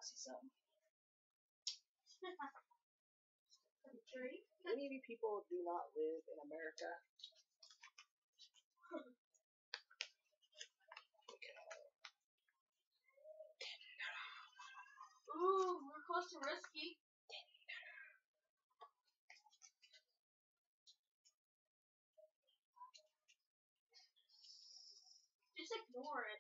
see something. Many of you people do not live in America. Ooh, we're close to risky. Just ignore it.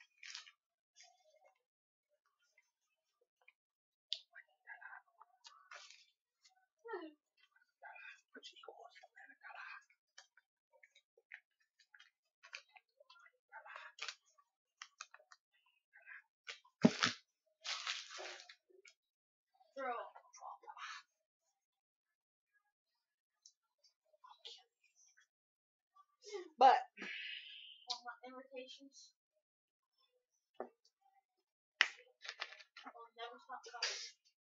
Bro. But invitations. I'll never stop talking.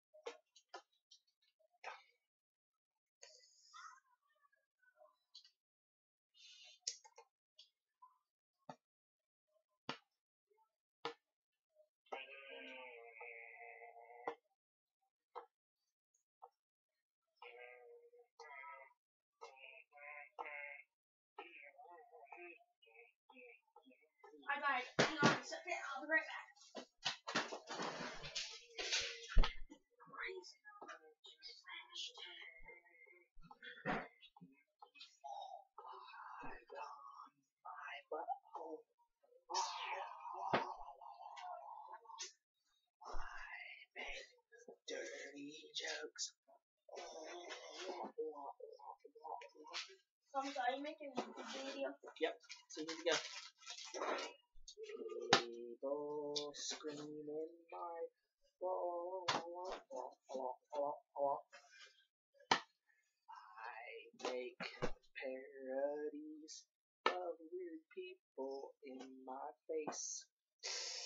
I died. Hang on a second. I'll be right back. dirty jokes. So are you making a video? Yep. So here we go. People screaming my I make parodies of weird people in my face.